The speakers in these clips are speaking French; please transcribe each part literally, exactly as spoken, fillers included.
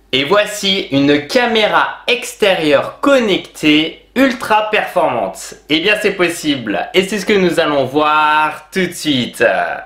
Et voici une caméra extérieure connectée ultra performante. Eh bien c'est possible et c'est ce que nous allons voir tout de suite.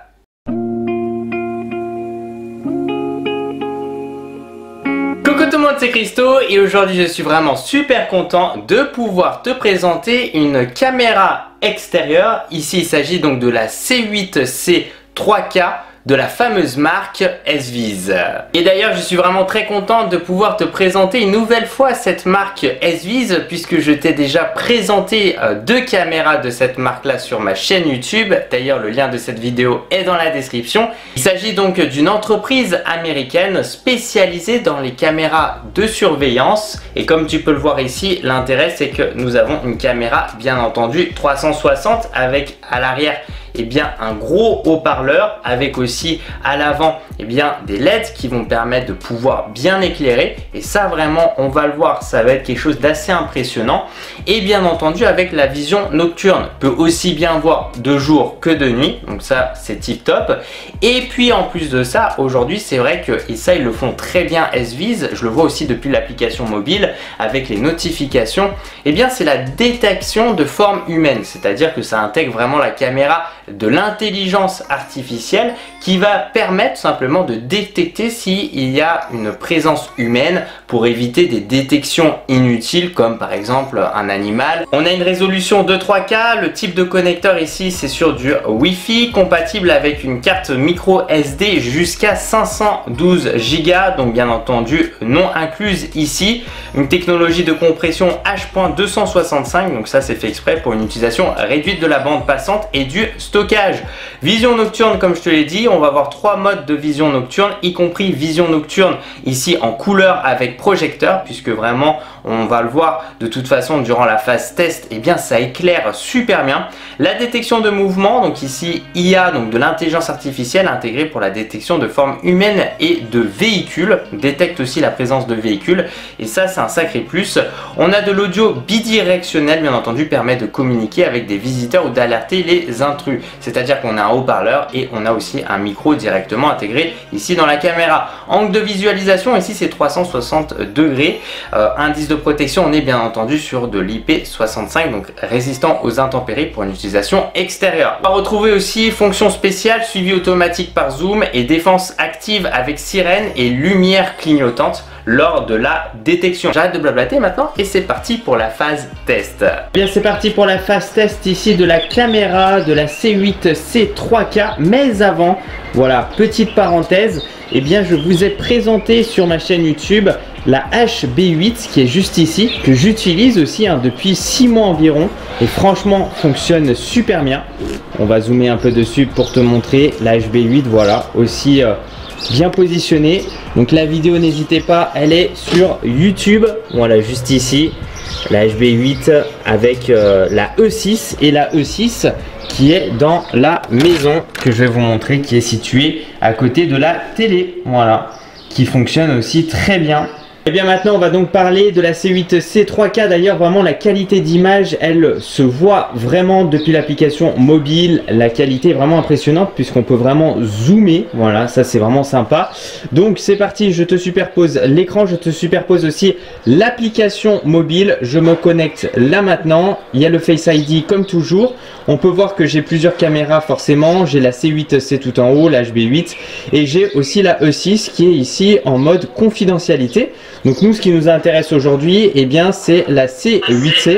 Coucou tout le monde, c'est Christo et aujourd'hui je suis vraiment super content de pouvoir te présenter une caméra extérieure. Ici il s'agit donc de la C huit C trois K de la fameuse marque S-Vis. Et d'ailleurs je suis vraiment très content de pouvoir te présenter une nouvelle fois cette marque S-Vis puisque je t'ai déjà présenté euh, deux caméras de cette marque là sur ma chaîne YouTube. D'ailleurs le lien de cette vidéo est dans la description. Il s'agit donc d'une entreprise américaine spécialisée dans les caméras de surveillance et comme tu peux le voir ici, l'intérêt c'est que nous avons une caméra bien entendu trois cent soixante avec à l'arrière eh bien un gros haut-parleur avec aussi à l'avant eh bien des L E D qui vont permettre de pouvoir bien éclairer et ça vraiment on va le voir, ça va être quelque chose d'assez impressionnant et bien entendu avec la vision nocturne, on peut aussi bien voir de jour que de nuit, donc ça c'est tip top. Et puis en plus de ça aujourd'hui c'est vrai que, et ça ils le font très bien S-Vis, je le vois aussi depuis l'application mobile avec les notifications, et eh bien c'est la détection de forme humaine, c'est à dire que ça intègre vraiment la caméra de l'intelligence artificielle qui va permettre simplement de détecter s'il y a une présence humaine pour éviter des détections inutiles comme par exemple un animal. On a une résolution de trois K, le type de connecteur ici c'est sur du Wi-Fi compatible avec une carte micro S D jusqu'à cinq cent douze giga, donc bien entendu non incluse ici, une technologie de compression H deux cent soixante-cinq, donc ça c'est fait exprès pour une utilisation réduite de la bande passante et du stockage. Vision nocturne comme je te l'ai dit, on va avoir trois modes de vision nocturne, y compris vision nocturne ici en couleur avec projecteur, puisque vraiment on va le voir de toute façon durant la phase test, et eh bien ça éclaire super bien. La détection de mouvement, donc ici I A, donc de l'intelligence artificielle intégrée pour la détection de formes humaines et de véhicules, détecte aussi la présence de véhicules et ça c'est un sacré plus. On a de l'audio bidirectionnel bien entendu, permet de communiquer avec des visiteurs ou d'alerter les intrus, c'est-à-dire qu'on a un haut-parleur et on a aussi un micro directement intégré ici dans la caméra. Angle de visualisation ici c'est trois cent soixante degrés, euh, indice de protection on est bien entendu sur de l'I P soixante-cinq, donc résistant aux intempéries pour une utilisation extérieure. On va retrouver aussi fonction spéciale, suivi automatique par zoom et défense active avec sirène et lumière clignotante lors de la détection. J'arrête de blablater maintenant et c'est parti pour la phase test. Bien c'est parti pour la phase test ici de la caméra de la C huit C trois K, mais avant, voilà, petite parenthèse, et eh bien je vous ai présenté sur ma chaîne YouTube la H B huit qui est juste ici, que j'utilise aussi hein, depuis six mois environ et franchement fonctionne super bien. On va zoomer un peu dessus pour te montrer la H B huit, voilà, aussi euh, bien positionné. Donc la vidéo n'hésitez pas, elle est sur YouTube, voilà juste ici la H B huit avec euh, la E six et la E six qui est dans la maison que je vais vous montrer, qui est située à côté de la télé, voilà, qui fonctionne aussi très bien. Et bien maintenant on va donc parler de la C huit C trois K. D'ailleurs vraiment la qualité d'image elle se voit vraiment depuis l'application mobile, la qualité est vraiment impressionnante puisqu'on peut vraiment zoomer, voilà ça c'est vraiment sympa. Donc c'est parti, je te superpose l'écran, je te superpose aussi l'application mobile, je me connecte là maintenant, il y a le Face I D comme toujours, on peut voir que j'ai plusieurs caméras forcément, j'ai la C huit C tout en haut, la H B huit et j'ai aussi la E six qui est ici en mode confidentialité. Donc nous ce qui nous intéresse aujourd'hui eh bien c'est la C huit C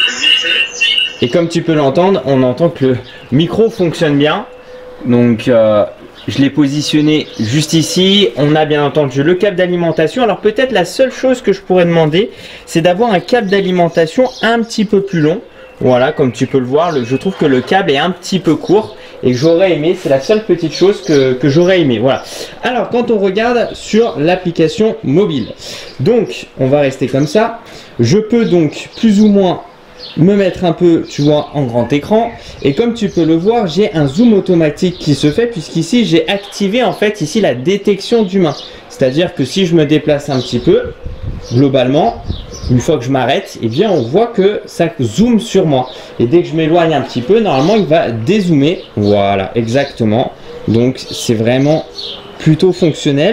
et comme tu peux l'entendre on entend que le micro fonctionne bien, donc euh, je l'ai positionné juste ici. On a bien entendu le câble d'alimentation. Alors peut-être la seule chose que je pourrais demander c'est d'avoir un câble d'alimentation un petit peu plus long. Voilà, comme tu peux le voir, le, je trouve que le câble est un petit peu court et que j'aurais aimé, c'est la seule petite chose que, que j'aurais aimé. Voilà. Alors, quand on regarde sur l'application mobile, donc on va rester comme ça. Je peux donc plus ou moins me mettre un peu, tu vois, en grand écran. Et comme tu peux le voir, j'ai un zoom automatique qui se fait puisqu'ici, j'ai activé en fait ici la détection d'humain. C'est-à-dire que si je me déplace un petit peu, globalement, une fois que je m'arrête, eh bien on voit que ça zoome sur moi. Et dès que je m'éloigne un petit peu, normalement il va dézoomer. Voilà, exactement. Donc c'est vraiment plutôt fonctionnel.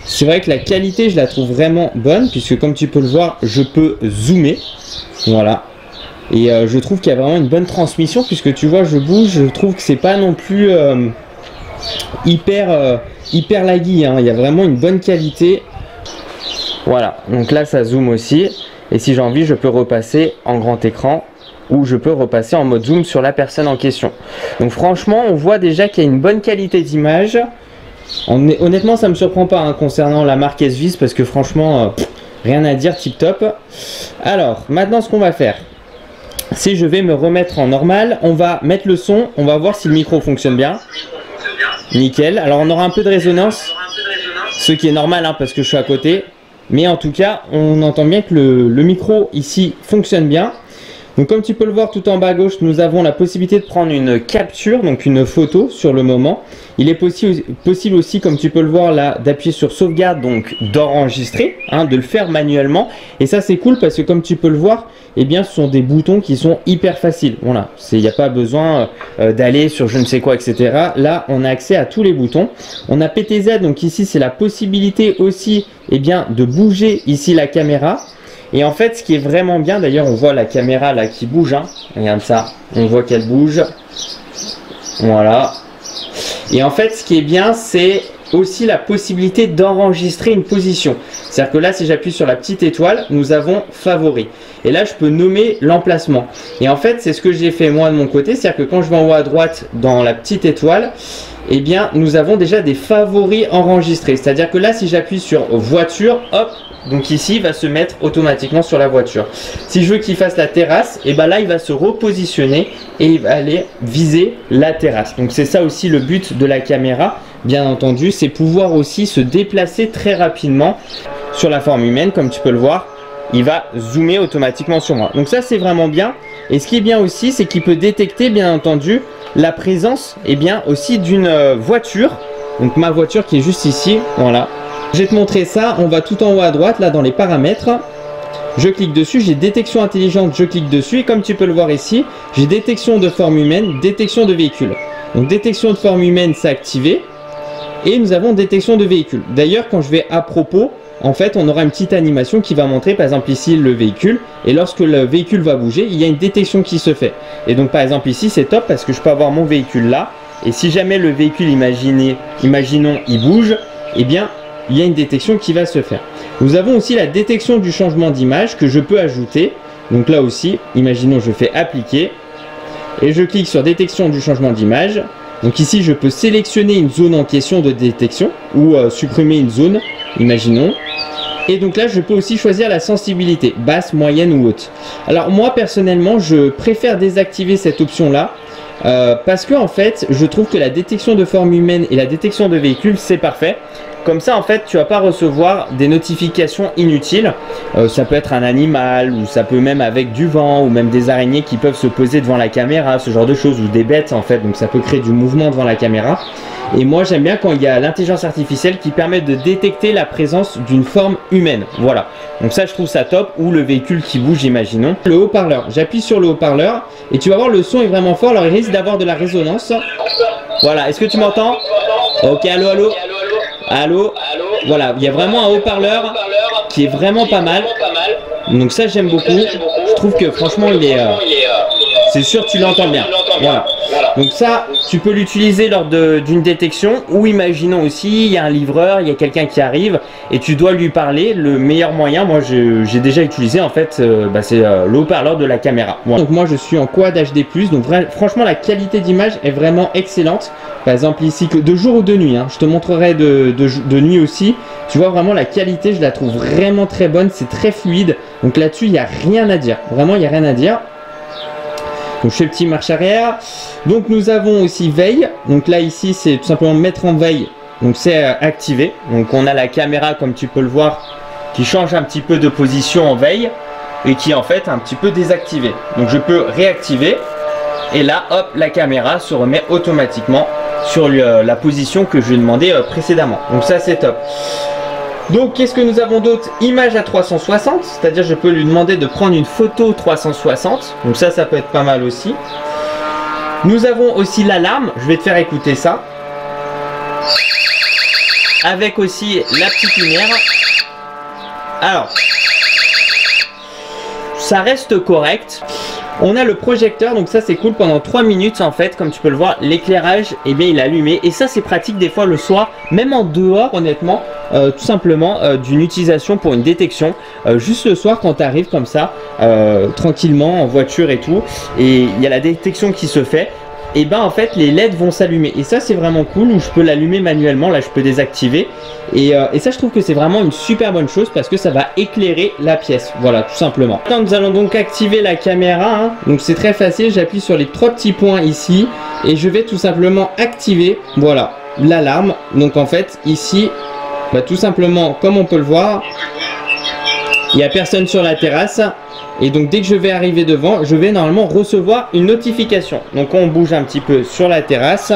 c'est vrai que la qualité, je la trouve vraiment bonne, puisque comme tu peux le voir, je peux zoomer. Voilà. Et euh, je trouve qu'il y a vraiment une bonne transmission, puisque tu vois, je bouge, je trouve que c'est pas non plus euh, hyper, euh, hyper laggy, hein. Il y a vraiment une bonne qualité. Voilà, donc là ça zoome aussi. Et si j'ai envie, je peux repasser en grand écran, ou je peux repasser en mode zoom sur la personne en question. Donc franchement, on voit déjà qu'il y a une bonne qualité d'image. Honnêtement, ça me surprend pas hein, concernant la marque S Vis, parce que franchement, euh, pff, rien à dire, tip top. Alors, maintenant ce qu'on va faire, si je vais me remettre en normal, on va mettre le son, on va voir si le micro fonctionne bien. Nickel. Alors on aura un peu de résonance, ce qui est normal hein, parce que je suis à côté. Mais en tout cas, on entend bien que le, le micro ici fonctionne bien. Donc comme tu peux le voir tout en bas à gauche, nous avons la possibilité de prendre une capture, donc une photo sur le moment. Il est possi possible aussi, comme tu peux le voir là, d'appuyer sur sauvegarde, donc d'enregistrer, hein, de le faire manuellement. Et ça c'est cool parce que comme tu peux le voir, eh bien ce sont des boutons qui sont hyper faciles. Voilà, il n'y a pas besoin euh, d'aller sur je ne sais quoi, et cetera. Là, on a accès à tous les boutons. On a P T Z, donc ici c'est la possibilité aussi eh bien, de bouger ici la caméra. Et en fait, ce qui est vraiment bien, d'ailleurs, on voit la caméra là qui bouge. Hein. Regarde ça, on voit qu'elle bouge. Voilà. Et en fait, ce qui est bien, c'est aussi la possibilité d'enregistrer une position. C'est-à-dire que là, si j'appuie sur la petite étoile, nous avons favori. Et là, je peux nommer l'emplacement. Et en fait, c'est ce que j'ai fait moi de mon côté. C'est-à-dire que quand je vais en haut à droite dans la petite étoile, eh bien, nous avons déjà des favoris enregistrés. C'est-à-dire que là, si j'appuie sur voiture, hop, donc ici, il va se mettre automatiquement sur la voiture. Si je veux qu'il fasse la terrasse, et ben là, il va se repositionner et il va aller viser la terrasse. Donc c'est ça aussi le but de la caméra, bien entendu, c'est pouvoir aussi se déplacer très rapidement sur la forme humaine, comme tu peux le voir. Il va zoomer automatiquement sur moi. Donc ça, c'est vraiment bien. Et ce qui est bien aussi, c'est qu'il peut détecter, bien entendu, la présence et bien aussi d'une voiture. Donc ma voiture qui est juste ici, voilà. Je vais te montrer ça, on va tout en haut à droite, là dans les paramètres. Je clique dessus, j'ai détection intelligente, je clique dessus. Et comme tu peux le voir ici, j'ai détection de forme humaine, détection de véhicule. Donc détection de forme humaine, c'est activé. Et nous avons détection de véhicule. D'ailleurs, quand je vais à propos, en fait, on aura une petite animation qui va montrer, par exemple ici, le véhicule. Et lorsque le véhicule va bouger, il y a une détection qui se fait. Et donc par exemple ici, c'est top parce que je peux avoir mon véhicule là. Et si jamais le véhicule, imaginez, imaginons, il bouge, eh bien, il y a une détection qui va se faire. Nous avons aussi la détection du changement d'image que je peux ajouter. Donc là aussi, imaginons je fais appliquer et je clique sur détection du changement d'image. Donc ici, je peux sélectionner une zone en question de détection ou euh, supprimer une zone, imaginons. Et donc là, je peux aussi choisir la sensibilité, basse, moyenne ou haute. Alors moi, personnellement, je préfère désactiver cette option-là. Euh, parce que en fait, je trouve que la détection de forme humaine et la détection de véhicule, c'est parfait. Comme ça, en fait, tu vas pas recevoir des notifications inutiles. Euh, ça peut être un animal, ou ça peut même avec du vent, ou même des araignées qui peuvent se poser devant la caméra, ce genre de choses, ou des bêtes en fait. Donc ça peut créer du mouvement devant la caméra. Et moi, j'aime bien quand il y a l'intelligence artificielle qui permet de détecter la présence d'une forme humaine. Voilà. Donc ça, je trouve ça top. Ou le véhicule qui bouge, imaginons. Le haut-parleur. J'appuie sur le haut-parleur et tu vas voir, le son est vraiment fort. Alors il risque d'avoir de la résonance. Voilà. Est-ce que tu m'entends? Ok, allô, allô. Allô, voilà, il y a vraiment un haut-parleur qui est vraiment pas mal. Donc ça, j'aime beaucoup. Je trouve que franchement, il est, euh, c'est sûr, tu l'entends bien. Voilà. Donc ça, tu peux l'utiliser lors d'une détection, ou imaginons aussi, il y a un livreur, il y a quelqu'un qui arrive et tu dois lui parler. Le meilleur moyen, moi j'ai déjà utilisé en fait, euh, bah, c'est euh, le haut-parleur de la caméra. Voilà. Donc moi je suis en quad H D plus, donc franchement la qualité d'image est vraiment excellente. Par exemple ici, que de jour ou de nuit, hein. Je te montrerai de, de, de nuit aussi. Tu vois vraiment la qualité, je la trouve vraiment très bonne, c'est très fluide. Donc là-dessus, il n'y a rien à dire. Vraiment, il n'y a rien à dire. Donc je fais petit marche arrière. Donc nous avons aussi veille. Donc là ici, c'est tout simplement mettre en veille. Donc c'est euh, activé. Donc on a la caméra, comme tu peux le voir, qui change un petit peu de position en veille et qui est en fait un petit peu désactivée. Donc je peux réactiver. Et là, hop, la caméra se remet automatiquement sur le, la position que je lui ai demandé euh, précédemment. Donc ça, c'est top. Donc qu'est-ce que nous avons d'autre? Image à trois cent soixante, c'est-à-dire je peux lui demander de prendre une photo trois cent soixante. Donc ça, ça peut être pas mal aussi. Nous avons aussi l'alarme. Je vais te faire écouter ça. avec aussi la petite lumière. Alors, ça reste correct. On a le projecteur, donc ça c'est cool. Pendant trois minutes en fait, comme tu peux le voir, l'éclairage, eh bien il est allumé. Et ça c'est pratique des fois le soir, même en dehors honnêtement, euh, tout simplement euh, d'une utilisation pour une détection. Euh, juste le soir quand tu arrives comme ça, euh, tranquillement en voiture et tout, et il y a la détection qui se fait. Et ben en fait les L E D vont s'allumer et ça c'est vraiment cool, où je peux l'allumer manuellement, là je peux désactiver et, euh, et ça je trouve que c'est vraiment une super bonne chose parce que ça va éclairer la pièce, voilà tout simplement. Maintenant nous allons donc activer la caméra, hein. Donc c'est très facile, j'appuie sur les trois petits points ici et je vais tout simplement activer, voilà, l'alarme. Donc en fait ici, bah, tout simplement comme on peut le voir, il n'y a personne sur la terrasse. Et donc dès que je vais arriver devant, je vais normalement recevoir une notification. Donc on bouge un petit peu sur la terrasse.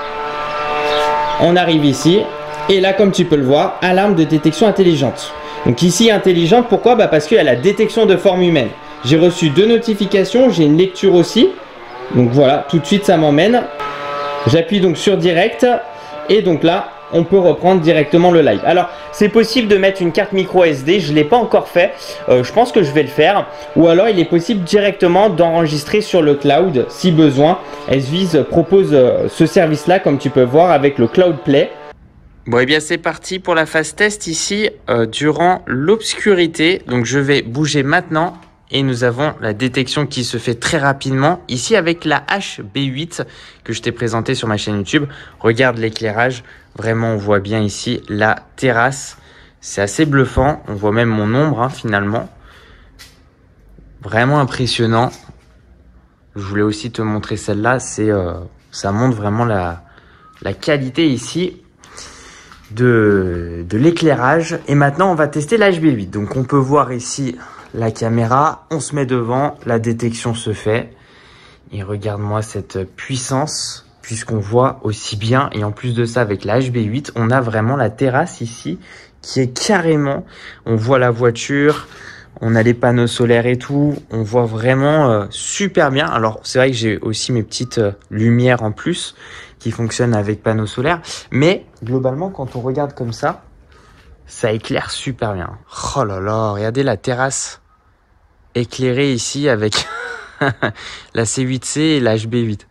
On arrive ici. Et là comme tu peux le voir, alarme de détection intelligente. Donc ici intelligente, pourquoi? Bah parce qu'il y a la détection de forme humaine. J'ai reçu deux notifications, j'ai une lecture aussi. Donc voilà, tout de suite ça m'emmène. J'appuie donc sur direct. Et donc là, on peut reprendre directement le live. Alors, c'est possible de mettre une carte micro S D. Je ne l'ai pas encore fait. Euh, je pense que je vais le faire. Ou alors, il est possible directement d'enregistrer sur le cloud si besoin. SViz propose euh, ce service-là, comme tu peux voir, avec le Cloud Play. Bon, et eh bien, c'est parti pour la phase test ici euh, durant l'obscurité. Donc, je vais bouger maintenant. Et nous avons la détection qui se fait très rapidement ici avec la H B huit que je t'ai présenté sur ma chaîne YouTube. Regarde l'éclairage, vraiment on voit bien ici la terrasse. C'est assez bluffant, on voit même mon ombre hein, finalement. Vraiment impressionnant. Je voulais aussi te montrer celle-là, c'est euh, ça montre vraiment la, la qualité ici de, de l'éclairage. Et maintenant on va tester la H B huit. Donc on peut voir ici la caméra, on se met devant, la détection se fait. Et regarde-moi cette puissance, puisqu'on voit aussi bien. Et en plus de ça, avec la H B huit, on a vraiment la terrasse ici, qui est carrément, on voit la voiture, on a les panneaux solaires et tout. On voit vraiment euh, super bien. Alors, c'est vrai que j'ai aussi mes petites euh, lumières en plus, qui fonctionnent avec panneaux solaires. Mais, globalement, quand on regarde comme ça, ça éclaire super bien. Oh là là, regardez la terrasse éclairée ici avec la C huit C et la H B huit.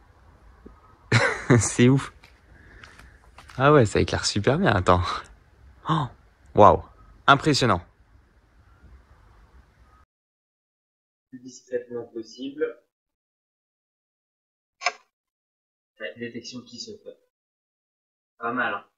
C'est ouf. Ah ouais, ça éclaire super bien, attends. Oh, waouh, impressionnant. Le plus discrètement possible. La détection qui se fait. Pas mal, hein.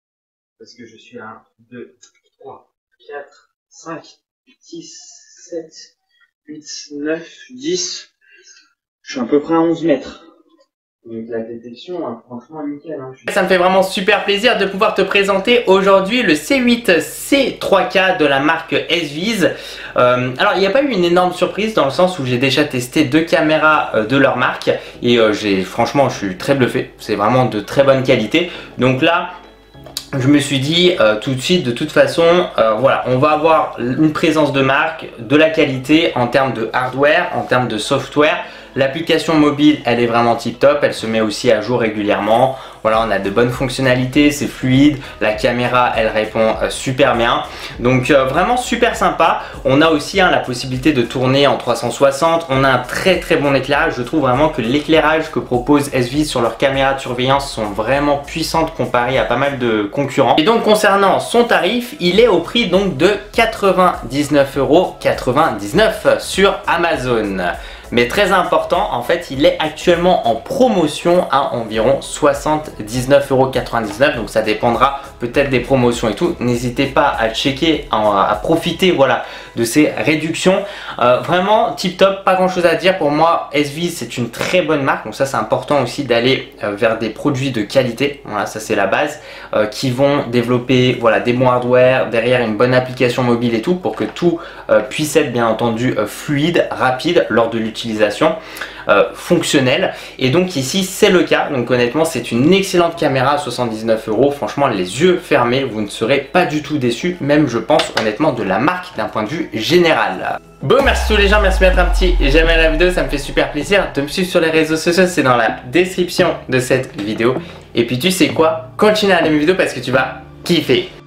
Parce que je suis à un, deux, trois, quatre, cinq, six, sept, huit, neuf, dix. Je suis à peu près à onze mètres. Donc la détection, hein, franchement nickel. Hein. Ça me fait vraiment super plaisir de pouvoir te présenter aujourd'hui le C huit C trois K de la marque SViz. Euh, alors il n'y a pas eu une énorme surprise dans le sens où j'ai déjà testé deux caméras euh, de leur marque. Et euh, j'ai franchement je suis très bluffé. C'est vraiment de très bonne qualité. Donc là... je me suis dit euh, tout de suite, de toute façon, euh, voilà, on va avoir une présence de marque, de la qualité en termes de hardware, en termes de software. L'application mobile, elle est vraiment tip top, elle se met aussi à jour régulièrement. Voilà, on a de bonnes fonctionnalités, c'est fluide, la caméra, elle répond euh, super bien. Donc euh, vraiment super sympa. On a aussi hein, la possibilité de tourner en trois cent soixante. On a un très très bon éclairage. Je trouve vraiment que l'éclairage que propose SViz sur leurs caméras de surveillance sont vraiment puissantes comparées à pas mal de concurrents. Et donc concernant son tarif, il est au prix donc de quatre-vingt-dix-neuf euros quatre-vingt-dix-neuf sur Amazon. Mais très important, en fait, il est actuellement en promotion à environ soixante-dix-neuf euros quatre-vingt-dix-neuf. Donc ça dépendra peut-être des promotions et tout. N'hésitez pas à checker, à profiter voilà, de ces réductions. Euh, vraiment tip top, pas grand chose à dire. Pour moi, SViz c'est une très bonne marque. Donc ça c'est important aussi d'aller euh, vers des produits de qualité. Voilà, ça c'est la base. Euh, qui vont développer voilà, des bons hardware, derrière une bonne application mobile et tout. Pour que tout euh, puisse être bien entendu euh, fluide, rapide lors de l'utilisation. utilisation euh, fonctionnelle. Et donc ici c'est le cas. Donc honnêtement c'est une excellente caméra à soixante-dix-neuf euros. Franchement les yeux fermés vous ne serez pas du tout déçus. Même je pense honnêtement de la marque d'un point de vue général. Bon merci tous les gens, merci de mettre un petit j'aime à la vidéo, ça me fait super plaisir. De me suivre sur les réseaux sociaux, c'est dans la description de cette vidéo. Et puis tu sais quoi, continue à regarder mes vidéos parce que tu vas kiffé.